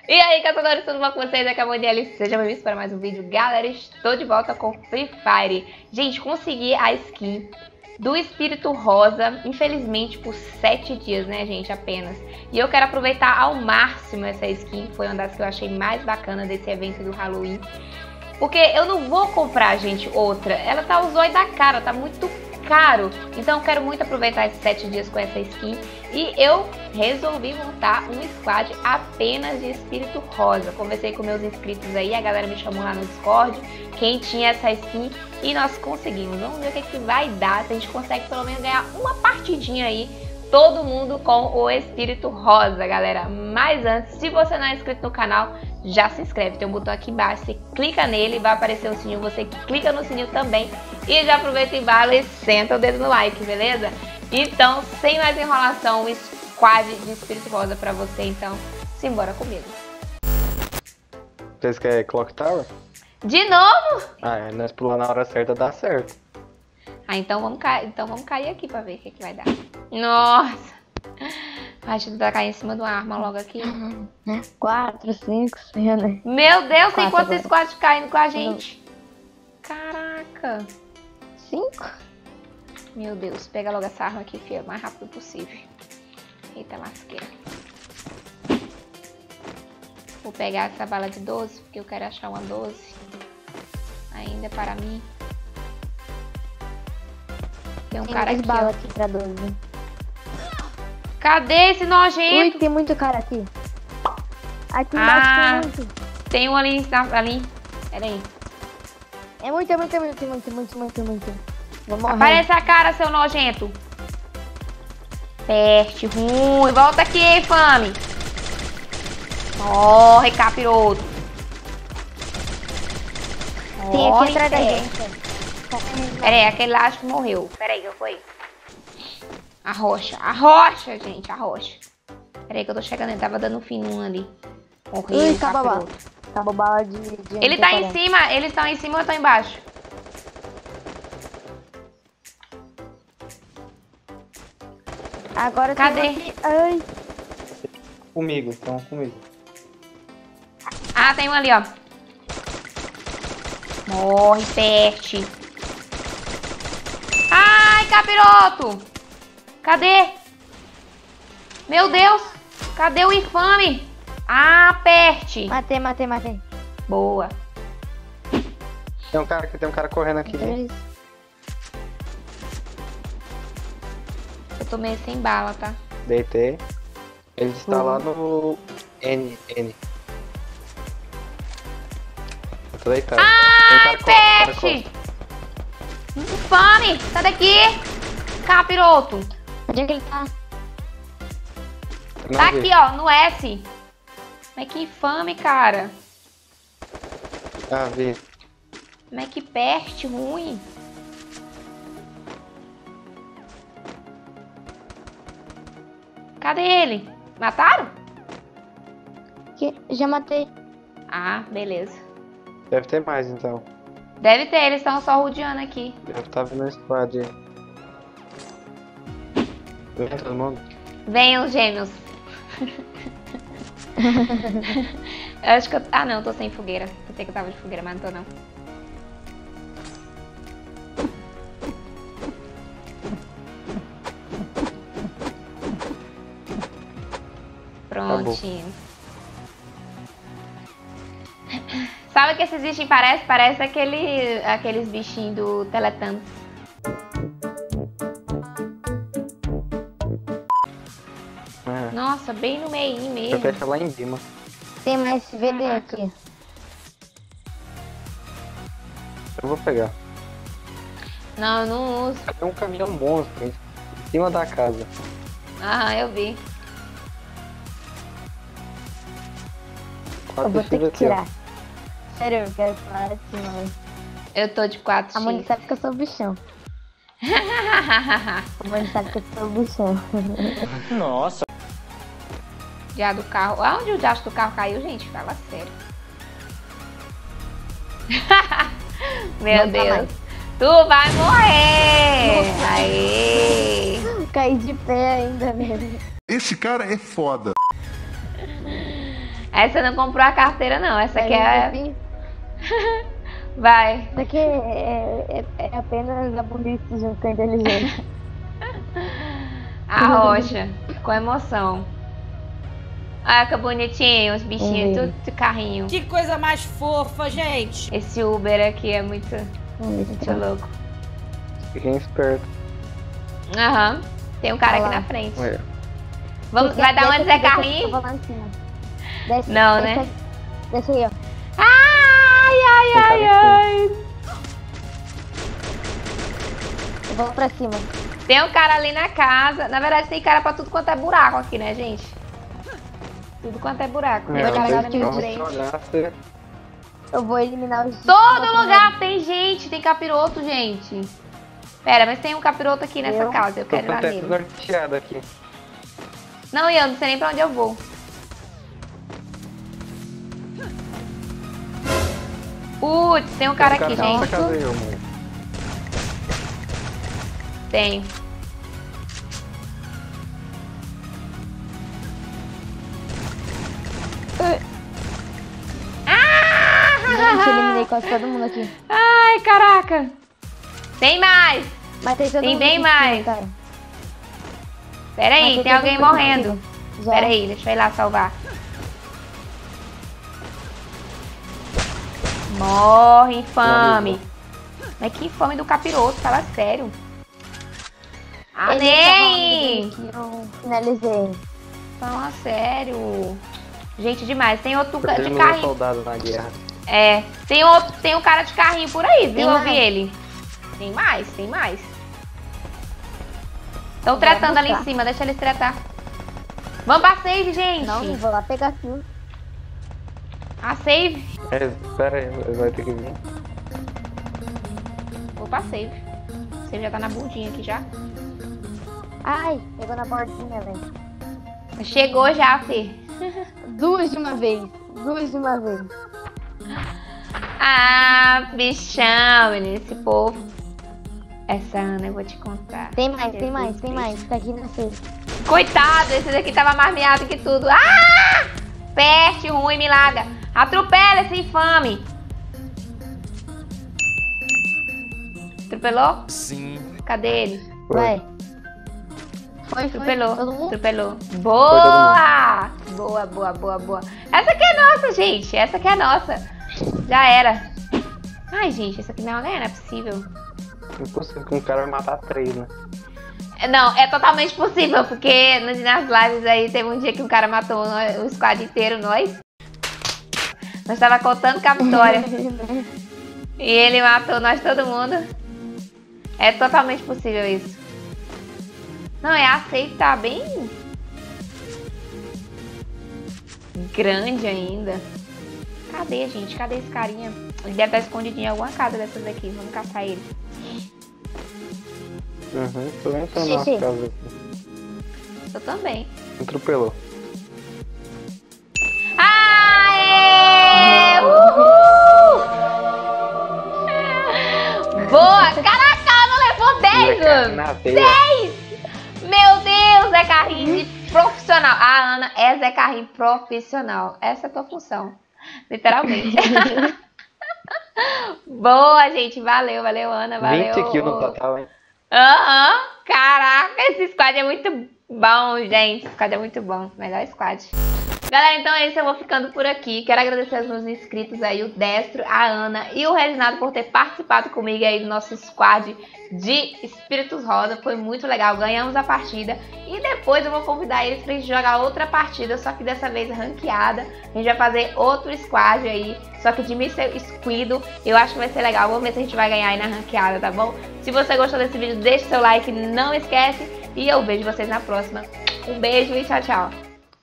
E aí, caçadores, tudo bom com vocês? Aqui é a Monielle, sejam bem-vindos para mais um vídeo. Galera, estou de volta com Free Fire. Gente, consegui a skin do Espírito Rosa, infelizmente por 7 dias, né, gente, apenas. E eu quero aproveitar ao máximo essa skin, foi uma das que eu achei mais bacana desse evento do Halloween. Porque eu não vou comprar, gente, outra. Ela tá o zóio da cara, tá muito caro. Então eu quero muito aproveitar esses 7 dias com essa skin. E eu resolvi montar um squad apenas de Espírito Rosa. Conversei com meus inscritos aí, a galera me chamou lá no Discord, quem tinha essa skin, e nós conseguimos. Vamos ver o que vai dar, se a gente consegue pelo menos ganhar uma partidinha aí, todo mundo com o Espírito Rosa, galera. Mas antes, se você não é inscrito no canal, já se inscreve. Tem um botão aqui embaixo, você clica nele, vai aparecer o sininho, você clica no sininho também. E já aproveita e vale e senta o dedo no like, beleza? Então, sem mais enrolação, um squad de Espírito Rosa pra você, então, simbora comigo. Vocês querem Clock Tower? De novo? Ah, nós pular na hora certa dá certo. Ah, então vamos cair aqui pra ver o que vai dar. Nossa! Deixa eu cair em cima de uma arma logo aqui. 4, 5, 6, né? Meu Deus, tem 4 quantos agora. squads caindo com a gente? Caraca! 5? Meu Deus, pega logo essa arma aqui, filha, o mais rápido possível. Eita lasqueira. Vou pegar essa bala de 12, porque eu quero achar uma 12. Ainda para mim. Tem um Tem cara mais aqui, bala ó. aqui pra 12. Cadê esse Ui, nojento? tem muito cara aqui. Aqui Ah. embaixo tem muito. Tem um ali, ali. Pera aí. É muito. Vou morrer. Aparece a cara, seu nojento. Peste ruim. Volta aqui, infame. Morre, capiroto. Tem Morre, aqui atrás da peste. gente. Pera aí, aquele lá acho que morreu. Pera aí, que foi? A rocha, gente, a rocha. Pera aí que eu tô chegando, ele tava dando fim num ali. Morreu, Ui, acabou a bala. capiroto. Acabou bala de Ele tá em cima, eles estão em cima ou eu tô embaixo? Agora Cadê? tem aqui. Ai. Comigo, então comigo. Ah, tem um ali, ó. Morre, peste. Ai, capiroto. Cadê? Meu Deus. Cadê o infame? Ah, peste. Matei. Boa. Tem um cara correndo aqui. Eu tô meio sem bala, tá? Deitei. Ele está lá no N. Eu tô deitado. Tem um Ai, cara peste. Infame. Sai daqui. Capiroto. Onde é que ele tá? Não Tá vi. aqui, ó, no S. Mas que infame, cara. Ah, vi. Mas que peste ruim. Cadê ele? Mataram? Já matei. Ah, beleza. Deve ter mais então. Deve ter, eles estão só rodeando aqui. Eu tava no squad aí. Vem todo mundo. Vem os gêmeos. Eu acho que eu... Ah, não, tô sem fogueira. Pensei que eu tava de fogueira, mas não tô, não. Prontinho. Sabe o que esses bichinhos parecem? Parece aqueles bichinhos do Teletubbies. É. Nossa, bem no meio Eu mesmo. fecho lá em cima. Tem mais VD aqui. Eu vou pegar. Não, eu não uso. Tem um caminhão monstro em cima da casa. Aham, eu vi. Eu vou 4x ter que aqui, ó. tirar. Sério, eu quero falar assim, mano. Eu tô de 4x. A Moni sabe que eu sou bichão. A Moni sabe que eu sou bichão. Nossa. Já do carro. Aonde o diacho do carro caiu, gente? Fala sério. Meu Não tá Deus. mais. Tu vai morrer! Aê! Caí de pé ainda, né? Esse cara é foda. Essa não comprou a carteira, não. Essa aqui é... Vai. Isso aqui é apenas a burrice junto com a inteligência. A rocha. Com emoção. Olha que bonitinho, os bichinhos, tudo de carrinho. Que coisa mais fofa, gente. Esse Uber aqui é muito louco. Fiquem espertos. Aham. Tem um cara Olha aqui lá. na frente. Olha. Vai dar uma de Zé Carrinho? Eu vou lá em cima. Desce, Não, desce, né? Desce aí, ó. Ai. Eu vou pra cima. Tem um cara ali na casa. Na verdade, tem cara pra tudo quanto é buraco aqui, né, gente? Tudo quanto é buraco. Tem cara na minha frente. Eu vou eliminar os... Todo lugar tem gente, tem capiroto, gente. Pera, mas tem um capiroto aqui nessa casa, eu quero ir lá nele. Norteado aqui. Não, Ian, não sei nem pra onde eu vou. Putz, tem um cara aqui, gente. Tem. Gente, eu eliminei quase todo mundo aqui. Ai, caraca. Tem mais. Matei todo Tem mundo bem aqui, mais. cara. Pera aí, Matei tem todo alguém mundo morrendo. aqui. Já. Pera aí, deixa eu ir lá salvar. Morre, infame. Mas que infame do capiroto, fala sério. Nem! Que eu finalizei. Fala sério. Gente, demais. Tem outro Você de terminou o carrinho. soldado na guerra. É, tem um cara de carrinho por aí, viu? Tem Eu vi mais. ele. Tem mais, tem mais. Estão tratando ali em buscar. cima, deixa eles tratar. Vamos pra save, gente. Não, eu vou lá pegar aqui. A save. Espera aí, vai ter que vir. Vou pra save. A save já tá na bundinha aqui já. Ai, pegou na bordinha, velho. Chegou já, Fê. Duas de uma vez. Duas de uma vez. Ah, bichão, menino, esse povo. Essa Ana, eu vou te contar. Tem mais, tem Jesus mais, tem mais. Tá aqui na frente. Coitado, esse daqui tava mais miado que tudo. Ah! Peste ruim, milagre. Atropela esse infame. Atropelou? Sim. Cadê ele? Vai. Foi, Atropelou, todo mundo? atropelou. Boa! Boa, boa, boa, boa. Essa aqui é nossa, gente. Essa aqui é nossa. Já era. Ai, gente, essa aqui não é possível. Impossível que um cara vai matar 3, né? Não, é totalmente possível, porque nas lives aí teve um dia que um cara matou o squad inteiro, nós. Nós tava contando com a vitória. E ele matou nós todo mundo. É totalmente possível isso. Não, é a safe tá bem grande ainda. Cadê, gente? Cadê esse carinha? Ele deve estar escondidinho em alguma casa dessas daqui. Vamos caçar ele. Uhum, tô entrando na Xixi. casa aqui. Eu também. Atropelou. Aê! Uhul! Boa! Caraca, ela levou 10, mano! Na veia. 10! Meu Deus, Zé Carrinho de profissional. A Ana é Zé Carrinho profissional. Essa é a tua função. Literalmente. Boa, gente. Valeu, valeu, Ana. Valeu. 20 kills no total, hein? Aham. Caraca, esse squad é muito bom, gente. Esse squad é muito bom. Melhor squad. Galera, então é isso, eu vou ficando por aqui. Quero agradecer aos meus inscritos aí, o Destro, a Ana e o Reginaldo por ter participado comigo aí do nosso squad de Espíritos Rosa. Foi muito legal, ganhamos a partida. E depois eu vou convidar eles pra gente jogar outra partida, só que dessa vez ranqueada. A gente vai fazer outro squad aí, só que de Mr. Squido. Eu acho que vai ser legal, vamos ver se a gente vai ganhar aí na ranqueada, tá bom? Se você gostou desse vídeo, deixa seu like, não esquece. E eu vejo vocês na próxima. Um beijo e tchau, tchau.